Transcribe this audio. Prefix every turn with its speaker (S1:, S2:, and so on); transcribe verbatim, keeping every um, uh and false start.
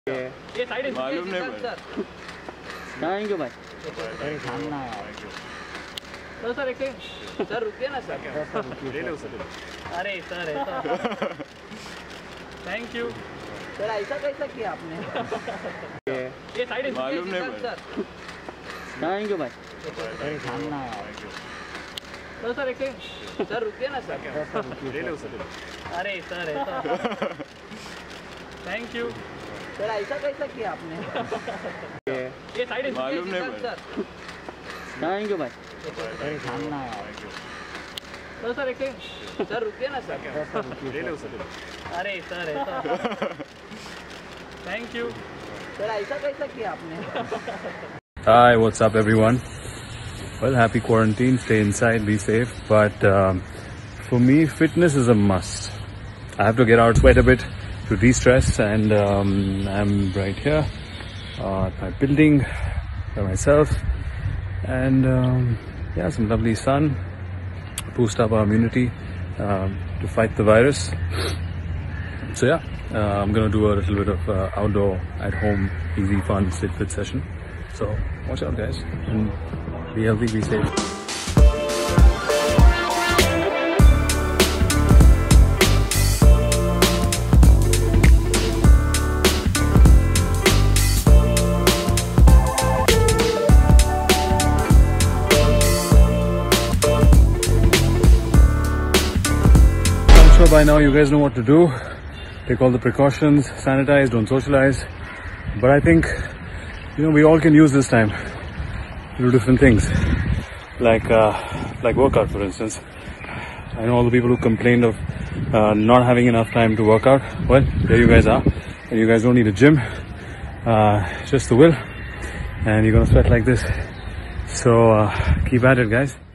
S1: ये साइड
S2: मालूम नहीं
S1: सर
S3: थैंक यू भाई। अरे खाना यार
S1: सर सर एक सेकंड सर रुकिए ना सर
S2: ले लो सर।
S1: अरे सर ऐसा थैंक यू
S3: सर ऐसा कैसा किया आपने?
S1: ये साइड
S2: मालूम नहीं
S1: सर
S3: थैंक यू भाई। अरे खाना यार
S1: सर सर एक सेकंड सर रुकिए ना सर
S2: ले लो सर।
S1: अरे सर ऐसा थैंक यू
S3: सर ऐसा कैसा किया आपने?
S1: ये साइड
S2: मालूम नहीं
S1: सर
S3: थैंक यू भाई। अरे खाना यार
S1: सर सर एक सेकंड सर रुकिए ना सर
S2: ले लो सर।
S1: अरे सर ऐसा थैंक यू
S3: सर ऐसा कैसा किया आपने?
S4: Hi, what's up everyone? Well, happy quarantine, stay inside, be safe, but um, for me fitness is a must. I have to get out, sweat a bit to de-stress, and um, I'm right here uh, at my building by myself, and um, yeah, some lovely sun, boost up our immunity um, to fight the virus. So yeah, uh, I'm gonna do a little bit of uh, outdoor, at home, easy fun sit fit session. So watch out guys, and be healthy, be safe. I'm sure by now you guys know what to do. Take all the precautions, sanitize, don't socialize. But I think, you know, we all can use this time to do different things, like uh, like workout, for instance. I know all the people who complained of uh, not having enough time to work out. Well, there you guys are, and you guys don't need a gym, uh, just the will, and you're gonna sweat like this. So uh, keep at it, guys.